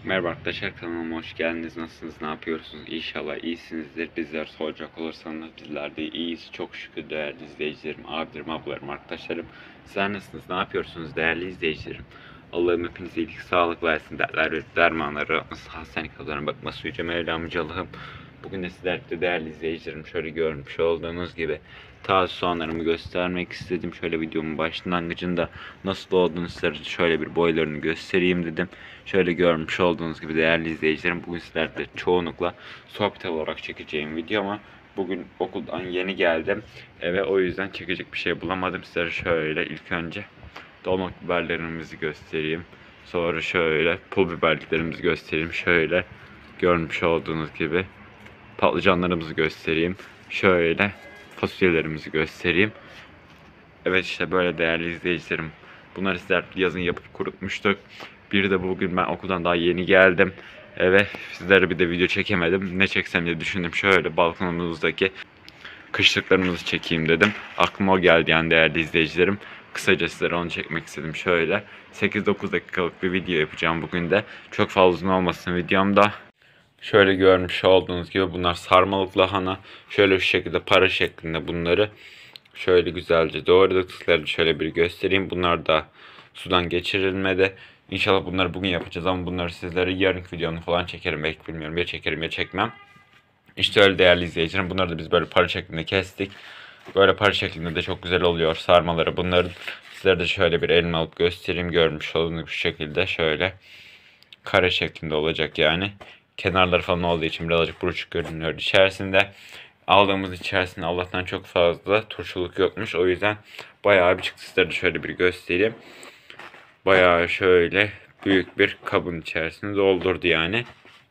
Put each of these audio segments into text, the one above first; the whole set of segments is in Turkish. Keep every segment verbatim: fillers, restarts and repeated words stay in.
Merhaba arkadaşlar, kanalıma hoş geldiniz. Nasılsınız, ne yapıyorsunuz? İnşallah iyisinizdir. Bizler soracak olursanız bizler de iyiyiz. Çok şükür değerli izleyicilerim, abilerim, ablalarım, arkadaşlarım. Sizler nasılsınız, ne yapıyorsunuz değerli izleyicilerim? Allah'ım hepinize iyilik, sağlık versin, dertler ve dermanları, hastaneliklerine bakması yüce Mevlam Allah'ım. Bugün de sizlerle değerli izleyicilerim şöyle görmüş olduğunuz gibi taze soğanlarımı göstermek istedim. Şöyle videomun başlangıcında nasıl olduğunu sizlere şöyle bir boylarını göstereyim dedim. Şöyle görmüş olduğunuz gibi değerli izleyicilerim, bugün sizlerle çoğunlukla sohbet olarak çekeceğim video ama bugün okuldan yeni geldim ve o yüzden çekecek bir şey bulamadım. Sizlere şöyle ilk önce dolma biberlerimizi göstereyim. Sonra şöyle pul biberliklerimizi göstereyim. Şöyle görmüş olduğunuz gibi patlıcanlarımızı göstereyim. Şöyle fasulyelerimizi göstereyim. Evet, işte böyle değerli izleyicilerim. Bunları sizler yazın yapıp kurutmuştuk. Bir de bugün ben okuldan daha yeni geldim. Evet, sizlere bir de video çekemedim. Ne çeksem diye düşündüm. Şöyle balkonumuzdaki kışlıklarımızı çekeyim dedim. Aklıma o geldi yani değerli izleyicilerim. Kısaca sizlere onu çekmek istedim. Şöyle sekiz dokuz dakikalık bir video yapacağım bugün de. Çok fazla uzun olmasın videomda. Şöyle görmüş olduğunuz gibi bunlar sarmalık lahana. Şöyle şu şekilde para şeklinde bunları şöyle güzelce doğradık. Sizlere şöyle bir göstereyim. Bunlar da sudan geçirilmedi. İnşallah bunları bugün yapacağız ama bunları sizlere yarınki videonu falan çekerim. Belki bilmiyorum, ya çekerim ya çekmem. İşte öyle değerli izleyicilerim. Bunları da biz böyle para şeklinde kestik. Böyle para şeklinde de çok güzel oluyor sarmaları bunların. Sizlere de şöyle bir elma alıp göstereyim. Görmüş olduğunuz bu şekilde şöyle kare şeklinde olacak yani. Kenarları falan olduğu için birazcık buruşuk görünüyor içerisinde. Aldığımız içerisinde Allah'tan çok fazla turşuluk yokmuş. O yüzden bayağı bir çıktı. Sizlere de şöyle bir göstereyim. Bayağı şöyle büyük bir kabın içerisinde doldurdu yani.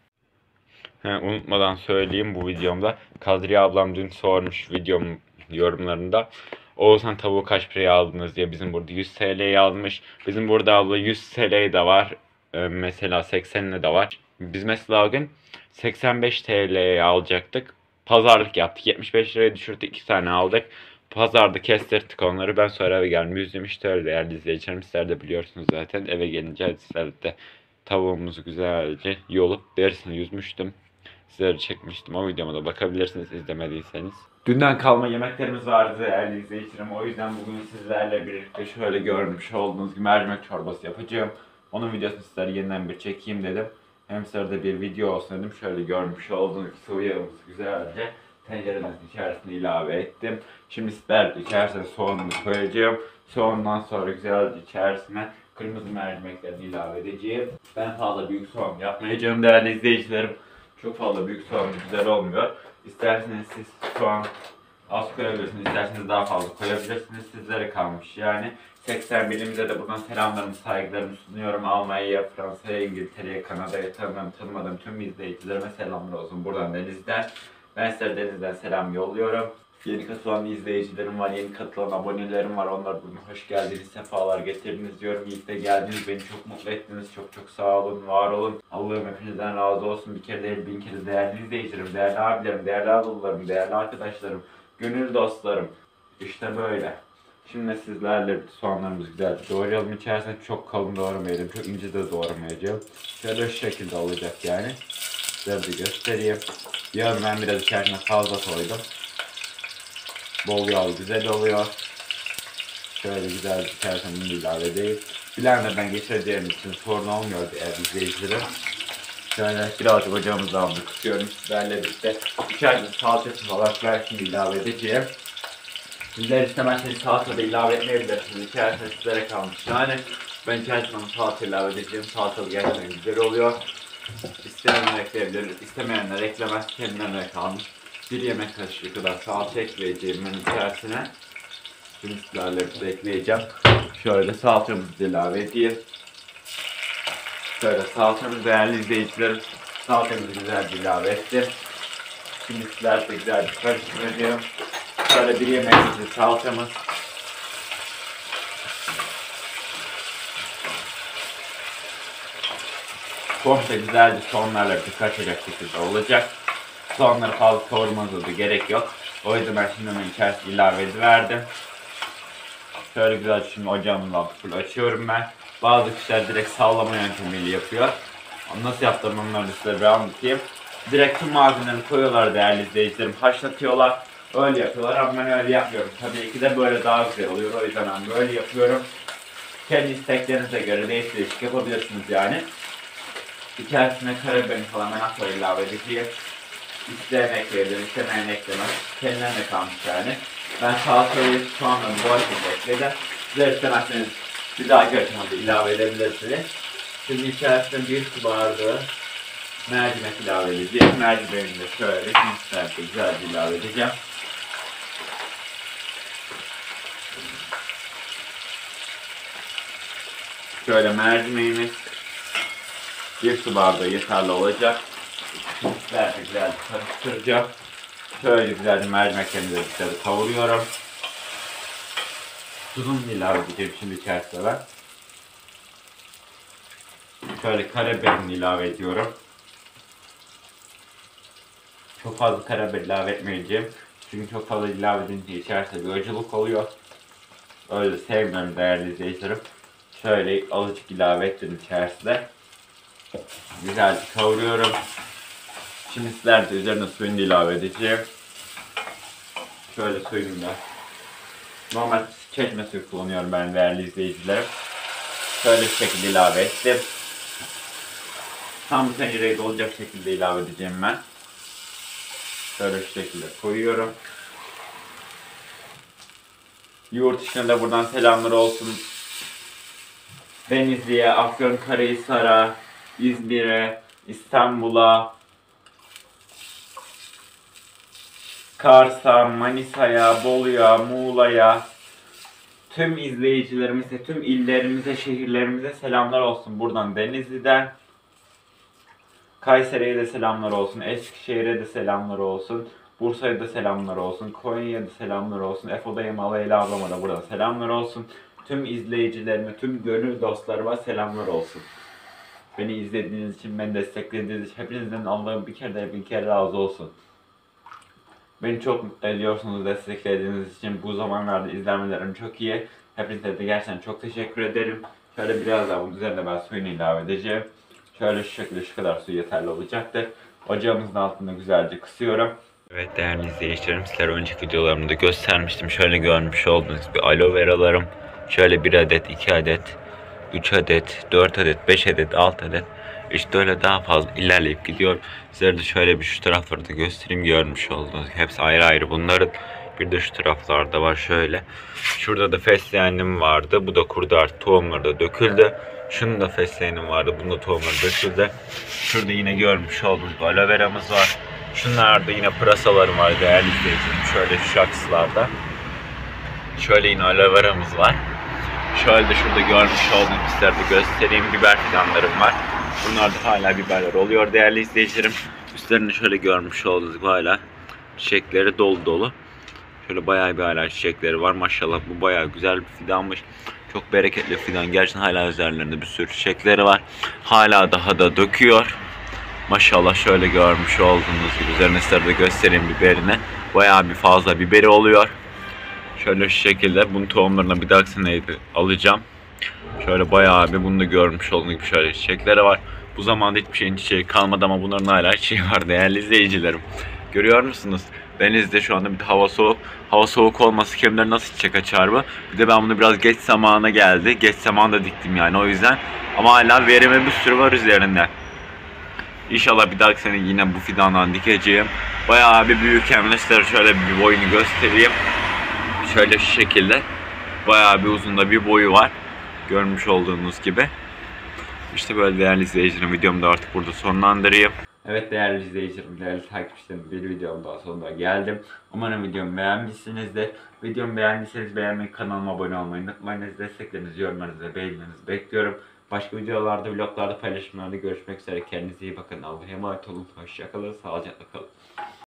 He, unutmadan söyleyeyim, bu videomda Kadriye ablam dün sormuş videomun yorumlarında. Oğuzhan tavuğu kaç paraya aldınız diye. Bizim burada yüz T L'ye almış. Bizim burada abla yüz T L'ye de var. Ee, mesela seksenine de var. Biz mesela o gün seksen beş T L'ye alacaktık. Pazarlık yaptık. yetmiş beş liraya düşürdük. iki tane aldık. Pazarda kestirdik onları. Ben sonra eve geldim. Yüzdüm işte öyle değerli izleyicilerim. Sizler de biliyorsunuz zaten. Eve gelince sizler de tavuğumuzu güzelce yolup derisini yüzmüştüm. Sizlere çekmiştim. O videoma da bakabilirsiniz izlemediyseniz. Dünden kalma yemeklerimiz vardı değerli izleyicilerim. O yüzden bugün sizlerle birlikte şöyle görmüş olduğunuz gibi mercimek çorbası yapacağım. Onun videosunu sizlere yeniden bir çekeyim dedim. Hem sırada bir video olsun dedim. Şöyle görmüş olduğunuz sıvı yağımızı güzelce tenceremizin içerisine ilave ettim. Şimdi sizler içerisine soğanımı koyacağım. Soğandan sonra güzelce içerisine kırmızı mercimeklerini ilave edeceğim. Ben fazla büyük soğan yapmayacağım değerli izleyicilerim. Çok fazla büyük soğan güzel olmuyor. İsterseniz siz soğan az koyabilirsiniz, isterseniz daha fazla koyabilirsiniz. Sizlere kalmış yani. seksen milimize de buradan selamlarımı, saygılarımı sunuyorum. Almanya'ya, Fransa'ya, İngiltere'ye, Kanada'ya, tanımadığım, tanımadığım tüm izleyicilerime selamlar olsun buradan Deniz'den. Ben size Deniz'den selam yolluyorum. Yeni katılan izleyicilerim var, yeni katılan abonelerim var. Onlar bugün hoş geldiniz, sefalar getirdiniz diyorum. İyi ki de geldiniz, beni çok mutlu ettiniz. Çok çok sağ olun, var olun. Allah'ım hepinizden razı olsun. Bir kere değil, bin kere değerli izleyicilerim, değerli abilerim, değerli ablalarım, değerli arkadaşlarım, gönül dostlarım. İşte böyle. Şimdi sizlerle soğanlarımızı güzelce doğrayalım. İçerisine çok kalın doğramayalım, çok ince de doğramayacağım. Şöyle şu şekilde olacak yani. Size bir göstereyim. Yağını ben biraz içerisine fazla koydum. Bol yağlı güzel oluyor. Şöyle güzel içerisine bunu ilave edeyim. Blender'dan geçireceğim için sorun olmuyor eğer izleyicilerim. Şöyle birazcık ocağımızı aldık. Kısıyorum sizlerle birlikte. İçerisine salçası falan belki ilave edeceğim. Sizler istemezseniz salça da ilave etmeyebilirsiniz. İçerisine sizlere kalmış. Yani ben içerisine salça ilave edeceğim. Salçalı gerçekten güzel oluyor. İsteyenler ekleyebilir. İstemeyenler eklemez. Kendilerine kalmış. Bir yemek kaşığı kadar salça ekleyeceğim ben içerisine. Şimdi sizlerle birlikte ekleyeceğim. Şöyle salçamızı ilave edeyim. Şöyle salçamız değerli izleyicilerim. Salçamızı güzelce ilave ettim. Şimdi sizlerle güzelce karıştıracağım. Şöyle bir yemek kaşığı salçamız. Komple güzelce soğanlarla bir kaçacak şekilde olacak. Soğanları fazla kavurmanıza da gerek yok. O yüzden ben şimdi onun içerisine ilave ediverdim. Şöyle güzel şimdi ocağımın altını full açıyorum ben. Bazı kişiler direkt sallama yöntemiyle yapıyor. Nasıl yaptım onları size bir anlatayım. Direkt tüm malzemelerini koyuyorlar değerli izleyicilerim. Haşlatıyorlar. Öyle yapıyorlar ama ben öyle yapmıyorum. Tabii ki de böyle daha güzel oluyor. O yüzden ben böyle yapıyorum. Kendi isteklerinize göre değişik değişik yapabilirsiniz yani. İçerisine karabiberini falan ben asla ilave edeceğim. İsteyen ekleyebilir, istemeyen eklemez. Kendilerine kalmış yani. Ben salatayı soğanla bu şekilde ekledim. Size istemezseniz bir daha aşamada ilave edebilirsiniz. Şimdi içerisine bir su bardağı mercimek ilave edeceğim. Mercimeğini de şöyle miktarda güzelce ilave edeceğim. Şöyle mercimeğimiz bir su bardağı yeterli olacak. Güzelce güzelce karıştıracağım. Şöyle güzelce mercimeklerimizi de güzelce kavuruyorum. Tuzunu ilave edeceğim şimdi içerisine ben. Şöyle karabiberini ilave ediyorum. Çok fazla karabiber ilave etmeyeceğim. Çünkü çok fazla ilave edince içerisinde bir acılık oluyor. Öyle sevmiyorum değerli izleyicilerim. Şöyle azıcık ilave ettim içerisine. Güzelce kavuruyorum. Şimdi sizler de üzerine suyunu ilave edeceğim. Şöyle suyunu da. Normal çeşme suyu kullanıyorum ben değerli izleyicilerim. Şöyle şu şekilde ilave ettim. Tam bu tencereye dolacak şekilde ilave edeceğim ben. Şöyle şu şekilde koyuyorum. Yurt dışına da buradan selamlar olsun. Denizli'ye, Afyonkarahisar'a, İzmir'e, İstanbul'a, Kars'a, Manisa'ya, Bolu'ya, Muğla'ya, tüm izleyicilerimize, tüm illerimize, şehirlerimize selamlar olsun buradan Denizli'den. Kayseri'ye de selamlar olsun, Eskişehir'e de selamlar olsun, Bursa'ya da selamlar olsun, Konya'ya da selamlar olsun, Efoda'ya, Malayla ablama da buradan selamlar olsun. Tüm izleyicilerime, tüm gönül dostlarıma selamlar olsun. Beni izlediğiniz için, beni desteklediğiniz için hepinizden Allah'ım bir kere de bin kere razı olsun. Beni çok mutlu ediyorsunuz desteklediğiniz için. Bu zamanlarda izlenmelerim çok iyi. Hepinize de gerçekten çok teşekkür ederim. Şöyle biraz daha bunun üzerine ben suyunu ilave edeceğim. Şöyle şu şekilde şu kadar su yeterli olacaktır. Ocağımızın altında güzelce kısıyorum. Evet değerli izleyicilerim, sizlere önceki videolarımda göstermiştim. Şöyle görmüş olduğunuz gibi aloe veralarım. Şöyle bir adet, iki adet, üç adet, dört adet, beş adet, altı adet. İşte öyle daha fazla ilerleyip gidiyor. Sizlere de şöyle bir şu tarafları da göstereyim, görmüş olduğunuz. Hepsi ayrı ayrı bunların. Bir de şu taraflarda var şöyle. Şurada da fesleğenim vardı. Bu da kurdu artık, tohumları da döküldü. Şunun da fesleğenim vardı. Bunda tohumları döküldü. Şurada yine görmüş olduğunuz aloe veramız var. Şunlarda yine pırasalarım var değerli izleyicilerim. Şöyle şu saksılarda. Şöyle yine aloe veramız var. Şöyle de şurada görmüş olduğunuz, sizlere de göstereyim, biber fidanlarım var. Bunlar da hala biberler oluyor değerli izleyicilerim. Üstlerinde şöyle görmüş olduğunuz gibi hala çiçekleri dolu dolu. Şöyle bayağı bir hala çiçekleri var. Maşallah bu bayağı güzel bir fidanmış. Çok bereketli fidan. Gerçekten hala üzerlerinde bir sürü çiçekleri var. Hala daha da döküyor. Maşallah şöyle görmüş olduğunuz gibi üzerine sizlere de göstereyim biberini. Bayağı bir fazla biberi oluyor. Şöyle şu şekilde bunun tohumlarına bir dahaki sene alacağım. Şöyle bayağı bir bunu da görmüş olduğunuz gibi şöyle çiçekleri var. Bu zamanda hiçbir şeyin çiçeği kalmadı ama bunların hala çiçeği var değerli izleyicilerim. Görüyor musunuz? Denizde şu anda bir de hava soğuk. Hava soğuk olması kimler nasıl çiçek açar mı? Bir de ben bunu biraz geç zamana geldi. Geç zamanda diktim yani o yüzden. Ama hala verime bir sürü var üzerinde. İnşallah bir dahaki sene yine bu fidandan dikeceğim. Bayağı bir büyük hem de size şöyle bir boyunu göstereyim. Şöyle şu şekilde. Bayağı bir uzunda bir boyu var. Görmüş olduğunuz gibi. İşte böyle değerli izleyicilerim, videomu da artık burada sonlandırayım. Evet değerli izleyicilerim, değerli takipçilerim, bir videom daha sonuna geldim. Umarım videomu beğenmişsinizdir. Videomu beğendiyseniz beğenmeyi, kanalıma abone olmayı unutmayınız. Desteklerinizi, yorumlarınızı ve beğenilerinizi bekliyorum. Başka videolarda, vloglarda, paylaşımlarda görüşmek üzere. Kendinize iyi bakın. Allah'a emanet olun. Hoşçakalın. Sağlıcakla kalın.